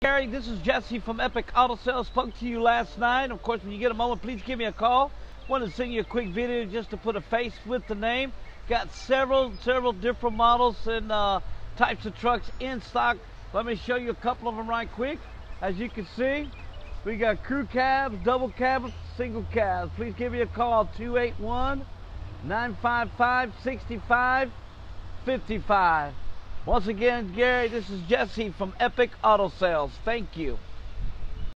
Gary, this is Jesse from Epic Auto Sales. Spoke to you last night. Of course, when you get a moment, please give me a call. Wanted to send you a quick video just to put a face with the name. Got several different models and types of trucks in stock. Let me show you a couple of them right quick. As you can see, we got crew cabs, double cabs, single cabs. Please give me a call, 281-955-6555. Once again, Gary, this is Jesse from Epic Auto Sales. Thank you.